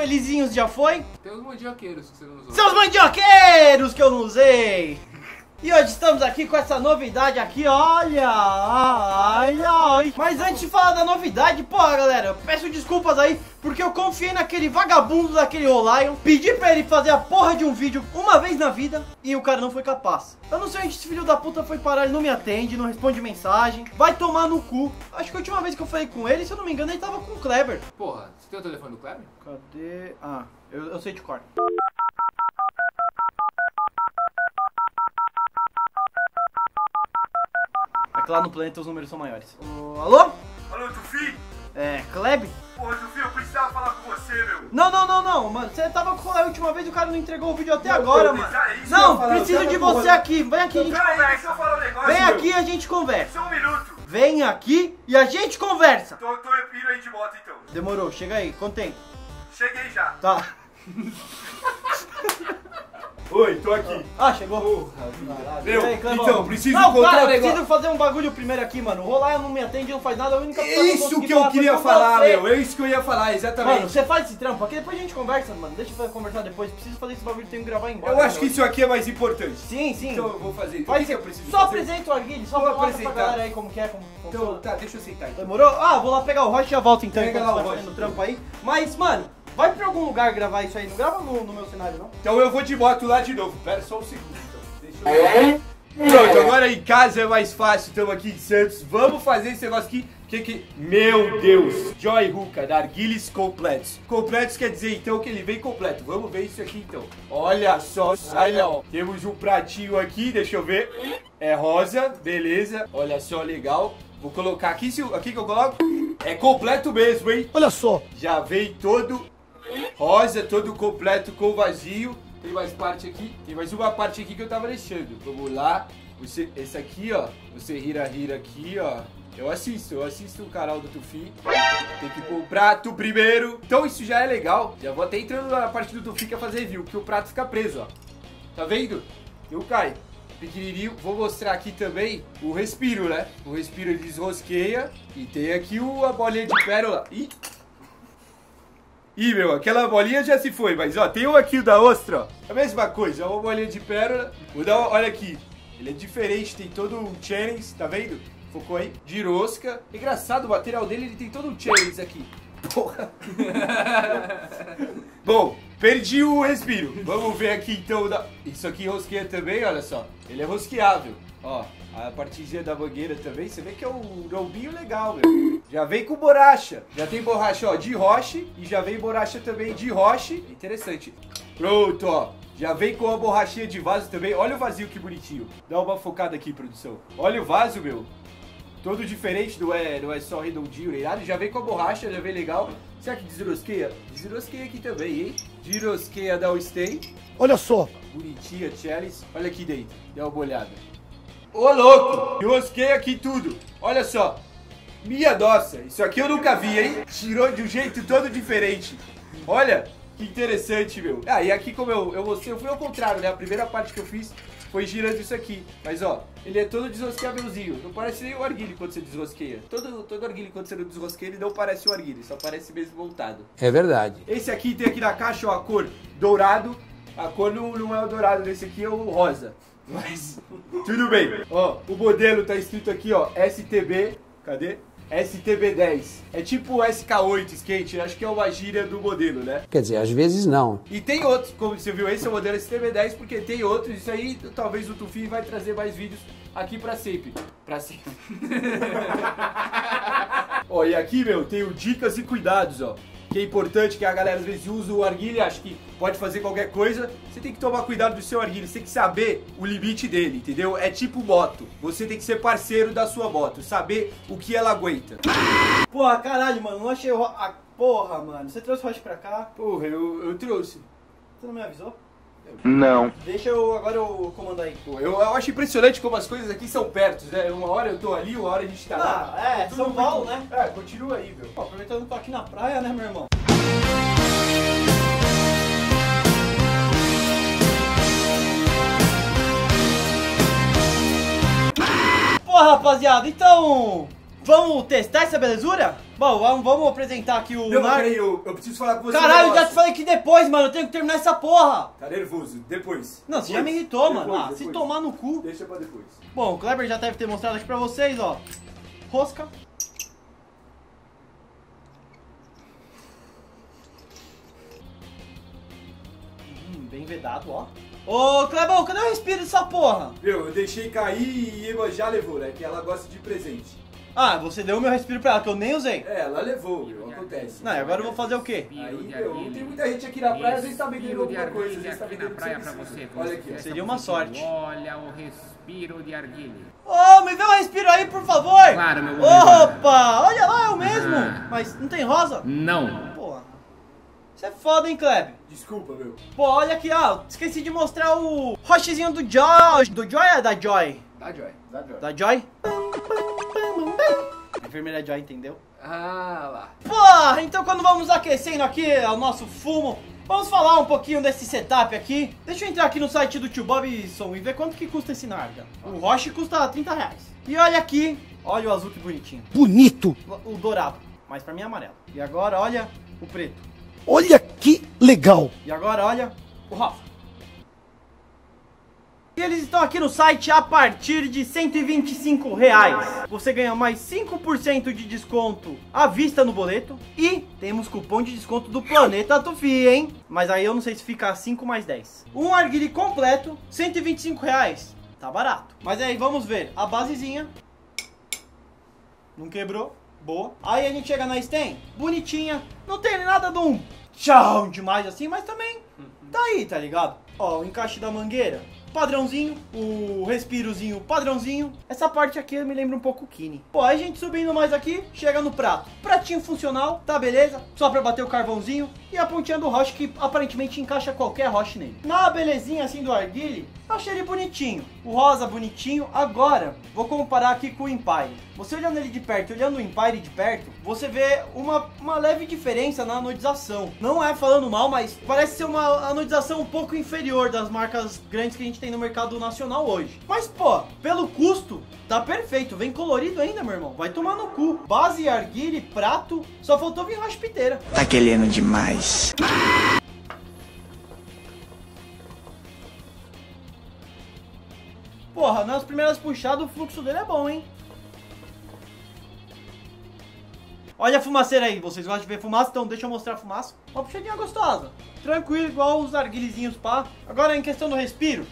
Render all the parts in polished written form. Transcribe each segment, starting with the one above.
felizinhos já foi? Tem os mandioqueiros que você não usou. Seus mandioqueiros que eu não usei! E hoje estamos aqui com essa novidade aqui, olha! Mas antes de falar da novidade, porra galera, eu peço desculpas aí, porque eu confiei naquele vagabundo daquele Rolion, pedi pra ele fazer a porra de um vídeo uma vez na vida, e o cara não foi capaz. Eu não sei onde esse filho da puta foi parar, ele não me atende, não responde mensagem, vai tomar no cu. Acho que a última vez que eu falei com ele, se eu não me engano, ele tava com o Kleber. Porra, você tem o telefone do Kleber? Cadê? Ah, eu sei de cor. É que lá no planeta os números são maiores. Alô? Alô, Tufi? É, Kleb? Porra, Tufi, eu precisava falar com você, meu. Não, mano. Você tava com a última vez e o cara não entregou o vídeo até agora, mano. Isso Não, preciso de você aqui. Vem aqui, a gente conversa. Deixa eu falar um negócio, Vem meu. aqui e a gente conversa. Só um minuto. Vem aqui e a gente conversa. Tô indo aí de moto, então. Demorou, chega aí, quanto tempo? Cheguei já. Tá. Oi, tô aqui. Ah, chegou. Meu, E aí, Clebão? então, preciso não, contar cara, um negócio. preciso fazer um bagulho primeiro aqui, mano. O Rolion não me atende, não faz nada. A única coisa É isso que eu queria falar, meu. É isso que eu ia falar, exatamente. Mano, você faz esse trampo aqui, depois a gente conversa, mano. Deixa eu conversar depois. Preciso fazer esse bagulho, tenho que gravar embora. Eu acho que isso aqui é mais importante. Sim. Então eu vou fazer. Faz O que eu preciso só fazer? apresenta o Arguile, só Vou mostra pra apresentar. galera aí como que é, como Então, funciona. tá, deixa eu sentar então. Demorou? Ah, vou lá pegar o Rocha e já volto então. Pega enquanto lá você o vai Rocha. fazendo trampo aí. Mas, mano, vai pra algum lugar gravar isso aí. Não grava no meu cenário, não? Então eu vou de moto lá de novo. Pera só um segundo, então. Deixa eu... Pronto, agora em casa é mais fácil. Estamos aqui em Santos. Vamos fazer esse negócio aqui. Meu Deus! Joy Hookah, da Arguiles Completos. Completos quer dizer então que ele vem completo. Vamos ver isso aqui então. Olha só, olha, ó. Temos um pratinho aqui, deixa eu ver. É rosa, beleza. Olha só, legal. Vou colocar aqui, aqui que eu coloco. É completo mesmo, hein? Olha só. Já vem todo rosa, todo completo com vazio. Tem mais parte aqui, tem mais uma parte aqui que eu tava deixando. Vamos lá. Esse aqui, ó. Você rira aqui, ó. Eu assisto o canal do Tufi. Tem que pôr o prato primeiro. Então isso já é legal. Já vou até entrando na parte do Tufi que é fazer review, que o prato fica preso, ó. Tá vendo? Não cai. Pequenininho. Vou mostrar aqui também o respiro, né? O respiro ele desrosqueia. E tem aqui a bolinha de pérola. Ih, meu, aquela bolinha já se foi, mas ó, tem um aqui da ostra, ó. A mesma coisa, uma bolinha de pérola. Vou dar olha aqui. Ele é diferente, tem todo um challenge, tá vendo? Focou aí? De rosca. Engraçado, o material dele, ele tem todo um challenge aqui. Porra. Bom, perdi o respiro. Vamos ver aqui então. Isso aqui rosqueia também, olha só. Ele é rosqueável. Ó, a partezinha da mangueira também. Você vê que é um lombinho legal, meu. Já vem com borracha. Já tem borracha, ó, de roche. E já vem borracha também de roche. Interessante. Pronto, ó. Já vem com a borrachinha de vaso também. Olha o vazio que bonitinho. Dá uma focada aqui, produção. Olha o vaso, meu. Todo diferente, não é só redondinho nem nada. Já vem com a borracha, já vem legal. Será que desrosqueia? Desrosqueia aqui também, hein? Desrosqueia da Stay. Olha só. Bonitinha, chalice. Olha aqui dentro. Dá uma olhada. Ô, louco! Desrosqueia aqui tudo. Olha só. Minha nossa, isso aqui eu nunca vi, hein? Tirou de um jeito todo diferente. Olha, que interessante, meu. Ah, e aqui como eu fui ao contrário, né? A primeira parte que eu fiz foi girando isso aqui. Mas, ó, ele é todo desrosqueávelzinho. Não parece nem o arguile quando você desrosqueia. Todo arguile quando você não desrosqueia, ele não parece o arguile. Só parece mesmo montado. É verdade. Esse aqui tem aqui na caixa, ó, a cor dourado. A cor não é o dourado, esse aqui é o rosa. Mas, tudo bem. Ó, o modelo tá escrito aqui, ó, STB. Cadê? STB10. É tipo o SK8 skate, acho que é uma gíria do modelo, né? Quer dizer, às vezes não. E tem outros, como você viu, esse é o modelo STB10, porque tem outros, isso aí talvez o Tufi vai trazer mais vídeos aqui pra sempre. Pra sempre. Ó, e aqui, meu, tem o dicas e cuidados, ó. Que é importante, que a galera às vezes usa o arguile, acha que pode fazer qualquer coisa. Você tem que tomar cuidado do seu arguile, você tem que saber o limite dele, entendeu? É tipo moto, você tem que ser parceiro da sua moto, saber o que ela aguenta. Porra, caralho, mano, não achei o porra, mano, você trouxe o Rocha pra cá? Porra, eu trouxe. Você não me avisou? Não. Deixa agora eu comandar aí. Pô, eu acho impressionante como as coisas aqui são perto, né? Uma hora eu tô ali, uma hora a gente tá lá. É, Tudo São muito- Paulo, né? É, continua aí, meu. Pô, aproveitando que eu tô aqui na praia, né, meu irmão? Pô, rapaziada, então... Vamos testar essa belezura? Bom, vamos apresentar aqui o... Não, peraí, eu preciso falar com você. Caralho, eu já te falei que depois, mano, eu tenho que terminar essa porra. Tá nervoso, depois. Não, você já me irritou, mano. Ah, se tomar no cu. Deixa pra depois. Bom, o Kleber já deve ter mostrado aqui pra vocês, ó. Rosca. Bem vedado, ó. Ô, Clebão, cadê o respiro dessa porra? Meu, eu deixei cair e Eva já levou, né? Que ela gosta de presente. Ah, você deu o meu respiro pra ela, que eu nem usei. É, ela levou, meu, acontece. Não, agora eu vou fazer o quê? Aí, meu, não tem muita gente aqui na praia, às vezes tá vendendo alguma coisa, às vezes tá vendendo praia pra você. Olha aqui, ó. Seria uma sorte. Olha o respiro de arguilha. Ô, me vê um respiro aí, por favor. Claro, meu bom. Opa, olha lá, é o mesmo. Mas não tem rosa? Não. Porra. Isso é foda, hein, Kleber? Desculpa, meu. Pô, olha aqui, ó. Esqueci de mostrar o rochezinho do Joy. Do Joy ou é da Joy? Da Joy. Da Joy. Da Joy? A enfermeira Joy, entendeu? Ah, lá. Porra, então quando vamos aquecendo aqui o nosso fumo, vamos falar um pouquinho desse setup aqui. Deixa eu entrar aqui no site do Tio Bobson e ver quanto que custa esse narga. O Roche custa 30 reais. E olha aqui, olha o azul que bonitinho. Bonito! O dourado, mas pra mim é amarelo. E agora olha o preto. Olha que legal! E agora olha o rosa. E eles estão aqui no site a partir de R$125. Você ganha mais 5% de desconto à vista no boleto. E temos cupom de desconto do Planeta Tufi, hein? Mas aí eu não sei se fica 5 mais 10. Um arguile completo, R$125. Tá barato. Mas aí vamos ver. A basezinha. Não quebrou. Boa. Aí a gente chega na stem. Bonitinha. Não tem nada de um tchau demais assim, mas também tá aí, tá ligado? Ó, o encaixe da mangueira. Padrãozinho, o respirozinho padrãozinho. Essa parte aqui me lembra um pouco o Kine. Pô, aí a gente subindo mais aqui, chega no prato. Pratinho funcional, tá beleza? Só pra bater o carvãozinho. E a pontinha do roche que aparentemente encaixa qualquer roche nele. Na belezinha assim do arguile, achei ele bonitinho. O rosa bonitinho. Agora, vou comparar aqui com o Empire. Você olhando ele de perto e olhando o Empire de perto, você vê uma leve diferença na anodização. Não é falando mal, mas parece ser uma anodização um pouco inferior das marcas grandes que a gente tem no mercado nacional hoje. Mas, pô, pelo custo, tá perfeito. Vem colorido ainda, meu irmão. Vai tomar no cu. Base, arguile, prato. Só faltou vir rocha piteira. Tá querendo demais. Porra, nas primeiras puxadas o fluxo dele é bom, hein? Olha a fumaceira aí. Vocês gostam de ver fumaça? Então deixa eu mostrar a fumaça. Uma puxadinha gostosa. Tranquilo, igual os arguilezinhos, pá. Agora em questão do respiro.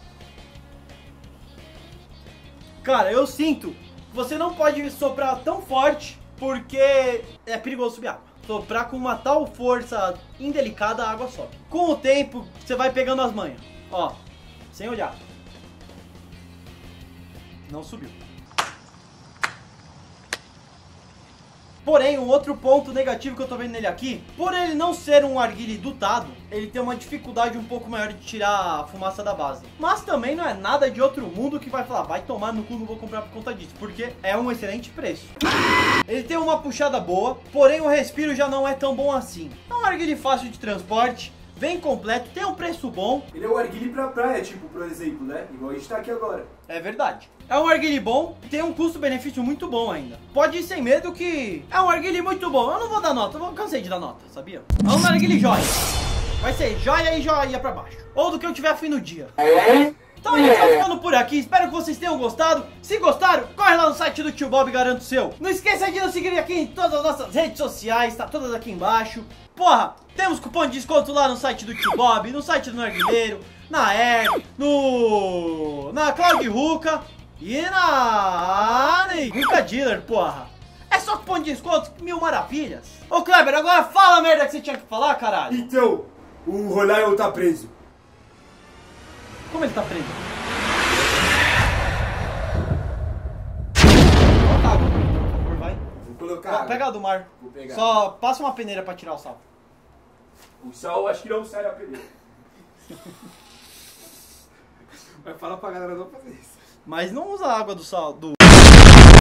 Cara, eu sinto que você não pode soprar tão forte porque é perigoso subir água. Soprar com uma tal força indelicada, a água sobe. Com o tempo, você vai pegando as manhas. Ó, sem olhar. Não subiu. Porém, um outro ponto negativo que eu tô vendo nele aqui, por ele não ser um arguile dutado, ele tem uma dificuldade um pouco maior de tirar a fumaça da base. Mas também não é nada de outro mundo que vai falar, vai tomar no cu, não vou comprar por conta disso, porque é um excelente preço. Ele tem uma puxada boa, porém o respiro já não é tão bom assim. É um arguile fácil de transporte, vem completo, tem um preço bom. Ele é um arguile pra praia, tipo, por exemplo, né? Igual a gente tá aqui agora. É verdade. É um arguile bom, tem um custo-benefício muito bom ainda. Pode ir sem medo que é um arguile muito bom. Eu não vou dar nota, eu cansei de dar nota, sabia? É um arguile joia. Vai ser joia e joia pra baixo. Ou do que eu tiver afim no dia. Então a gente tá ficando por aqui, espero que vocês tenham gostado. Se gostaram, corre lá no site do Tio Bob e garanta o seu. Não esqueça de nos seguir aqui em todas as nossas redes sociais, tá todas aqui embaixo. Porra, temos cupom de desconto lá no site do Tio Bob, no site do Narguileiro, na Air, na Cloud Ruka e na Ruka Dealer, porra. É só cupom de desconto, mil maravilhas. Ô Kleber, agora fala a merda que você tinha que falar, caralho. Então, o Rolion tá preso. Como ele tá preso? Coloca água, por favor, vai. Vou colocar. Pega a do mar. Vou pegar. Só passa uma peneira pra tirar o sal. O sal acho que não sai da peneira. Vai falar pra galera não fazer isso. Mas não usa a água do sal, do